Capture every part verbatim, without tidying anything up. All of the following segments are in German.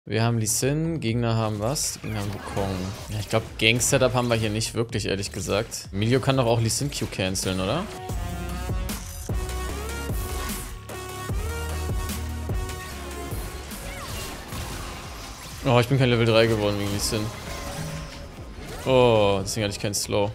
Wir haben Lee Sin, Gegner haben was? Die Gegner haben Wukong. Ja, ich glaube, Gang-Setup haben wir hier nicht wirklich, ehrlich gesagt. Emilio kann doch auch Lee Sin Q canceln, oder? Oh, ich bin kein Level drei geworden wegen Lee Sin. Oh, deswegen hatte ich keinen Slow.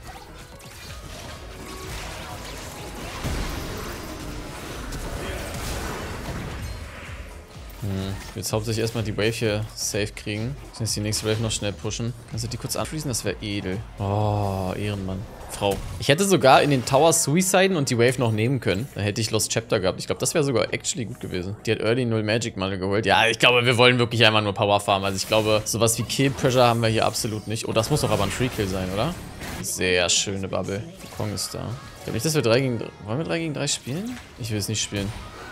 Hm. Jetzt hauptsächlich erstmal die Wave hier safe kriegen. Ich muss jetzt die nächste Wave noch schnell pushen. Kannst du die kurz anfriesen? Das wäre edel. Oh, Ehrenmann. Frau. Ich hätte sogar in den Tower suiciden und die Wave noch nehmen können. Dann hätte ich Lost Chapter gehabt. Ich glaube, das wäre sogar actually gut gewesen. Die hat Early null Magic mal geholt. Ja, ich glaube, wir wollen wirklich einmal nur Power farmen. Also ich glaube, sowas wie Kill Pressure haben wir hier absolut nicht. Oh, das muss doch aber ein Free Kill sein, oder? Sehr schöne Bubble. Wukong ist da. Ich glaube nicht, dass wir drei gegen drei... Wollen wir drei gegen drei spielen? Ich will es nicht spielen.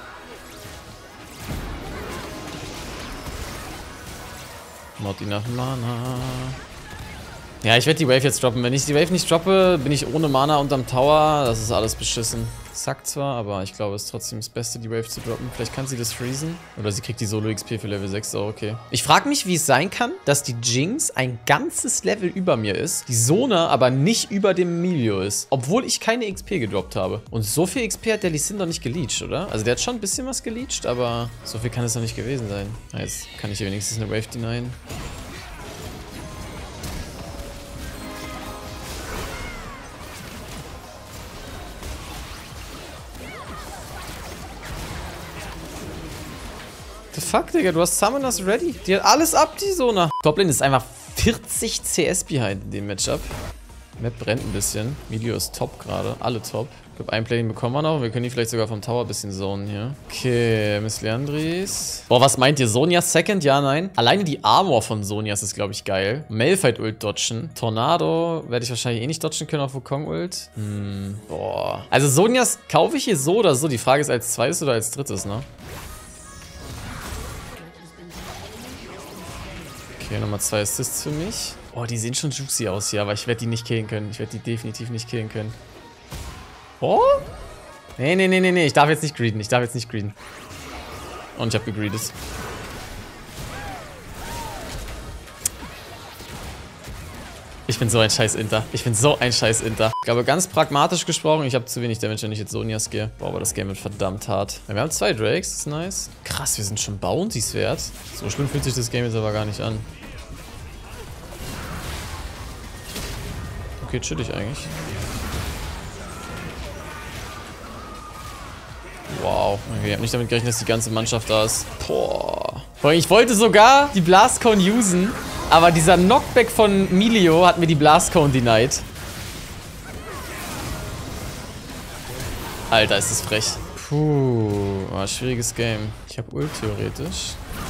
Not enough Mana. Ja, ich werde die Wave jetzt droppen. Wenn ich die Wave nicht droppe, bin ich ohne Mana unterm Tower. Das ist alles beschissen. Sagt zwar, aber ich glaube, es ist trotzdem das Beste, die Wave zu droppen. Vielleicht kann sie das freezen. Oder sie kriegt die Solo-X P für Level sechs, auch okay. Ich frage mich, wie es sein kann, dass die Jinx ein ganzes Level über mir ist, die Sona aber nicht über dem Emilio ist. Obwohl ich keine X P gedroppt habe. Und so viel X P hat der Lee Sin doch nicht geleached, oder? Also der hat schon ein bisschen was geleached, aber so viel kann es doch nicht gewesen sein. Na, jetzt kann ich hier wenigstens eine Wave denyen. The fuck, Digga, du hast Summoners ready. Die hat alles ab, die Sona. Toplane ist einfach vierzig C S behind in dem Matchup. Map brennt ein bisschen. Video ist top gerade. Alle top. Ich glaube, ein Play bekommen wir noch. Wir können die vielleicht sogar vom Tower ein bisschen zonen hier. Okay, Miss Leandris. Boah, was meint ihr? Sonias Second? Ja, nein. Alleine die Armor von Sonias ist, glaube ich, geil. Malphite Ult dodgen. Tornado werde ich wahrscheinlich eh nicht dodgen können auf Wukong Ult. Hm, boah. Also Sonias kaufe ich hier so oder so. Die Frage ist als zweites oder als drittes, ne? Okay, nochmal zwei Assists für mich. Oh, die sehen schon juicy aus hier, aber ich werde die nicht killen können. Ich werde die definitiv nicht killen können. Oh? Nee, nee, nee, nee, nee. Ich darf jetzt nicht greeden. Ich darf jetzt nicht greeden. Und ich habe gegreedet. Ich bin so ein scheiß Inter. Ich bin so ein scheiß Inter. Ich glaube, ganz pragmatisch gesprochen, ich habe zu wenig Damage, wenn ich jetzt Sonias gehe. Boah, aber das Game wird verdammt hart. Wir haben zwei Drakes, das ist nice. Krass, wir sind schon Bounties wert. So schlimm fühlt sich das Game jetzt aber gar nicht an. Okay, chillig eigentlich. Wow. Okay, ich habe nicht damit gerechnet, dass die ganze Mannschaft da ist. Boah. Ich wollte sogar die Blast Cone usen, aber dieser Knockback von Emilio hat mir die Blast Cone denied. Alter, ist das frech. Puh, war schwieriges Game. Ich habe Ult theoretisch.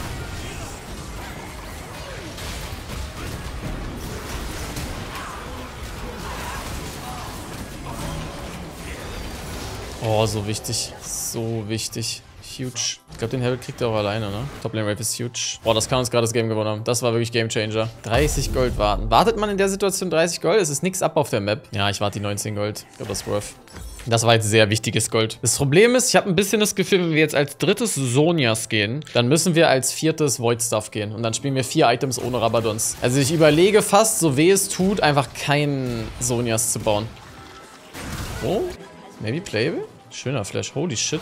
Oh, so wichtig. So wichtig. Huge. Ich glaube, den Herbert kriegt er auch alleine, ne? Toplane Wave ist huge. Boah, das kann uns gerade das Game gewonnen haben. Das war wirklich Game Changer. dreißig Gold warten. Wartet man in der Situation dreißig Gold? Es ist nichts ab auf der Map. Ja, ich warte die neunzehn Gold. Ich glaube, das ist worth. Das war jetzt sehr wichtiges Gold. Das Problem ist, ich habe ein bisschen das Gefühl, wenn wir jetzt als drittes Sonias gehen, dann müssen wir als viertes Void Stuff gehen. Und dann spielen wir vier Items ohne Rabadons. Also ich überlege fast, so weh es tut, einfach keinen Sonias zu bauen. Oh, maybe playable? Schöner Flash. Holy shit.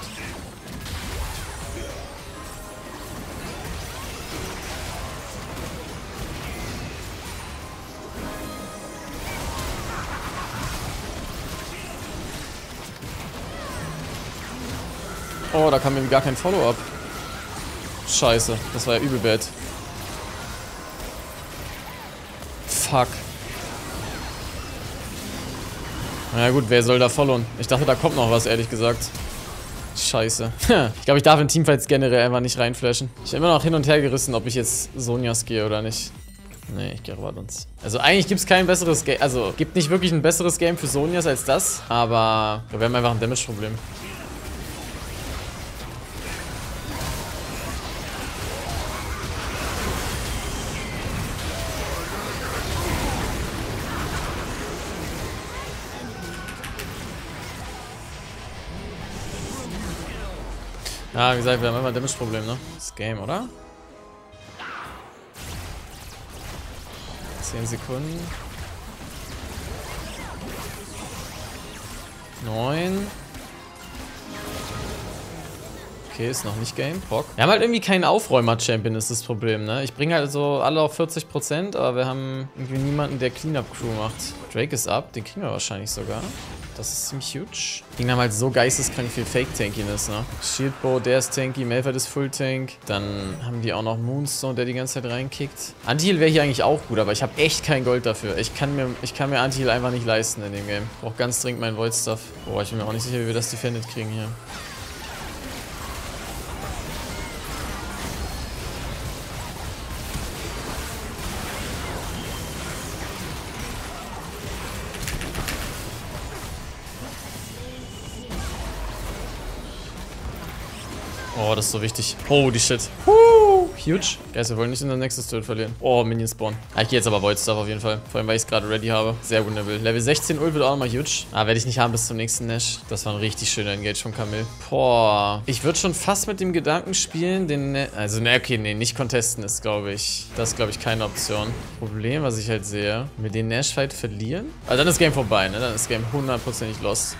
Oh, da kam mir gar kein Follow-up. Scheiße, das war ja übel bad. Fuck. Na gut, wer soll da followen? Ich dachte, da kommt noch was, ehrlich gesagt. Scheiße. Ich glaube, ich darf in Teamfights generell einfach nicht reinflashen. Ich habe immer noch hin und her gerissen, ob ich jetzt Sonias gehe oder nicht. Nee, ich gehe Rabadons. Also eigentlich gibt es kein besseres Game. Also, gibt nicht wirklich ein besseres Game für Sonias als das. Aber wir haben einfach ein Damage-Problem. Ja, wie gesagt, wir haben immer ein Damage-Problem, ne? Das Game, oder? zehn Sekunden. neun. Okay, ist noch nicht Game. Bock. Wir haben halt irgendwie keinen Aufräumer-Champion, ist das Problem, ne? Ich bringe halt so alle auf vierzig Prozent, aber wir haben irgendwie niemanden, der Cleanup-Crew macht. Drake ist up, den kriegen wir wahrscheinlich sogar. Das ist ziemlich huge. Die haben halt so geisteskrank viel Fake-Tankiness, ne? Shieldbow, der ist tanky, Malphite ist Full-Tank. Dann haben die auch noch Moonstone, der die ganze Zeit reinkickt. Anti-Heal wäre hier eigentlich auch gut, aber ich habe echt kein Gold dafür. Ich kann mir, ich kann mir Anti-Heal einfach nicht leisten in dem Game. Ich brauche ganz dringend meinen Void-Stuff. Boah, ich bin mir auch nicht sicher, wie wir das defended kriegen hier. Oh, das ist so wichtig. Holy shit. Woo, huge. Guys, wir wollen nicht in das nächste Turret verlieren. Oh, Minion spawn. Ah, ich gehe jetzt aber Void Stuff auf jeden Fall. Vor allem, weil ich es gerade ready habe. Sehr winnable. Level sechzehn Ult wird auch nochmal huge. Ah, werde ich nicht haben bis zum nächsten Nash. Das war ein richtig schöner Engage von Camille. Boah. Ich würde schon fast mit dem Gedanken spielen, den... Ne also, ne, okay, nee, nicht contesten ist, glaube ich. Das ist, glaube ich, keine Option. Problem, was ich halt sehe, wenn wir den Nash-Fight verlieren. Also, dann ist Game vorbei, ne? Dann ist Game hundertprozentig lost.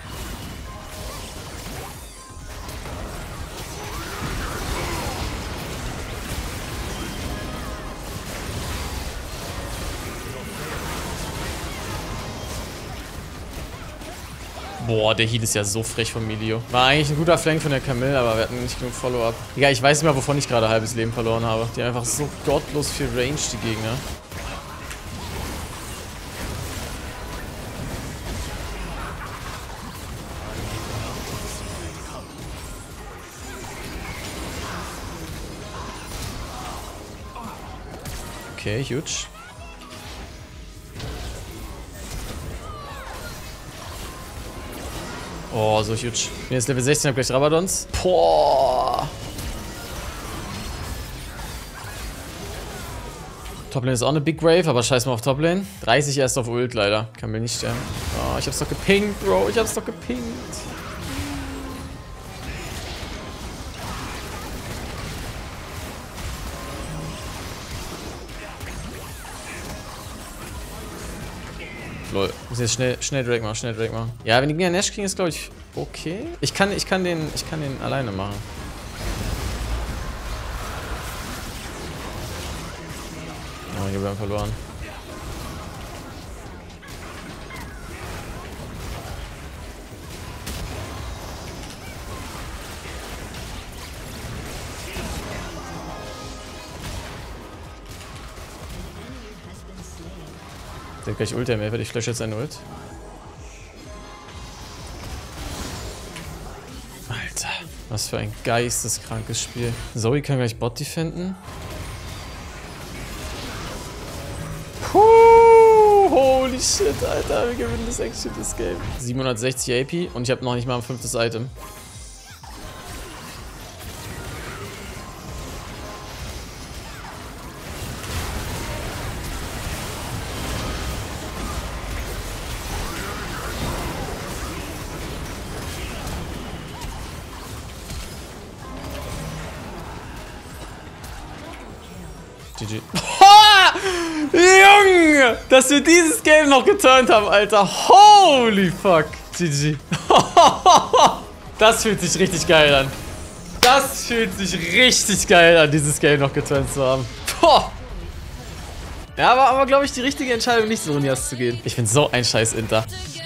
Boah, der Heal ist ja so frech von Milio. War eigentlich ein guter Flank von der Camille, aber wir hatten nicht genug Follow-up. Digga, ich weiß nicht mehr, wovon ich gerade halbes Leben verloren habe. Die haben einfach so gottlos viel Range, die Gegner. Okay, huge. Oh, so huge. Ich bin jetzt Level sechzehn, hab gleich Rabadons. Boah. Toplane ist auch eine Big Wave, aber scheiß mal auf Toplane. dreißig erst auf Ult, leider. Kann mir nicht sterben. Oh, ich hab's doch gepinkt, Bro. Ich hab's doch gepinkt. Lol. Muss jetzt schnell, schnell Drake machen, schnell Drake machen. Ja, wenn die mir Nash kriegen, ist glaube ich okay. Ich kann, ich kann den, ich kann den alleine machen. Oh, hier wir haben verloren. Der hat gleich Ult, der Malphite. Ich flash jetzt einen Ult. Alter, was für ein geisteskrankes Spiel. Zoe kann gleich Bot defenden. Puh, holy shit, Alter. Wir gewinnen das actually das Game. siebenhundertsechzig A P und ich habe noch nicht mal ein fünftes Item. G G. Junge! Dass wir dieses Game noch geturnt haben, Alter. Holy fuck. G G. Das fühlt sich richtig geil an. Das fühlt sich richtig geil an, dieses Game noch geturnt zu haben. Boah. Ja, war aber, glaube ich, die richtige Entscheidung, nicht so Nias zu gehen. Ich bin so ein scheiß Inter.